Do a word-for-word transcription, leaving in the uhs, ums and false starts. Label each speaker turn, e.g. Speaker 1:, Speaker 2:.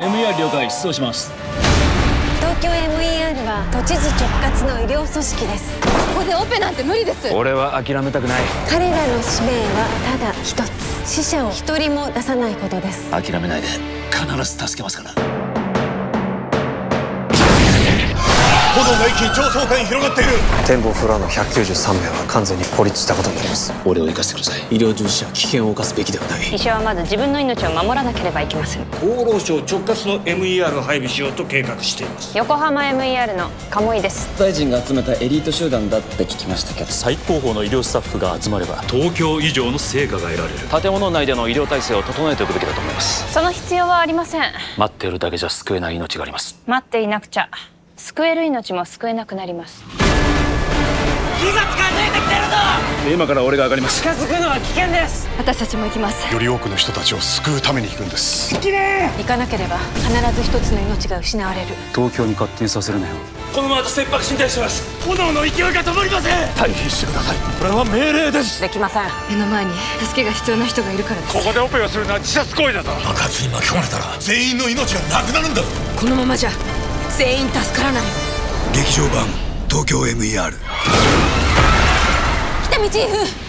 Speaker 1: エムイーアール 了解、出動します。
Speaker 2: 東京 エムイーアール は都知事直轄の医療組織です。
Speaker 3: ここでオペなんて無理です。
Speaker 4: 俺は諦めたくない。
Speaker 2: 彼らの使命はただ一つ、死者を一人も出さないことです。
Speaker 1: 諦めないで、必ず助けますから。
Speaker 5: 炎が一気に上層階に広がっている。
Speaker 6: 展望フロアのひゃくきゅうじゅうさんめいは完全に孤立したことになります。
Speaker 1: 俺を生かしてください。医療従事者は危険を冒すべきではない。
Speaker 7: 医者はまず自分の命を守らなければいけません。
Speaker 8: 厚労省直轄の エムイーアール を配備しようと計画しています。
Speaker 7: 横浜 エムイーアール の鴨井です。
Speaker 9: 大臣が集めたエリート集団だって聞きましたけど、
Speaker 10: 最高峰の医療スタッフが集まれば
Speaker 11: 東京以上の成果が得られる。
Speaker 4: 建物内での医療体制を整えておくべきだと思います。
Speaker 7: その必要はありません。
Speaker 4: 待っているだけじゃ救えない命があります。
Speaker 7: 待っていなくちゃ救える命も救えなくなります。
Speaker 8: 火が近づいてきてるぞ。
Speaker 4: 今から俺が上がります。
Speaker 3: 近づくのは危険です。私たちも行きます。
Speaker 5: より多くの人たちを救うために行くんです。
Speaker 2: 行かなければ必ず一つの命が失われる。
Speaker 10: 東京に勝手にさせるなよ。
Speaker 8: このまま切迫進退します。炎の勢いが止まりません。
Speaker 5: 退避してください。これは命令です。
Speaker 2: できません。
Speaker 3: 目の前に助けが必要な人がいるからです。
Speaker 8: ここでオペをするのは自殺行為だぞ。
Speaker 5: 爆発に巻き込まれたら全員の命がなくなるんだ。
Speaker 3: このままじゃ全員助からない。
Speaker 5: 劇場版東京 エムイーアール。
Speaker 2: 喜多見チーフ。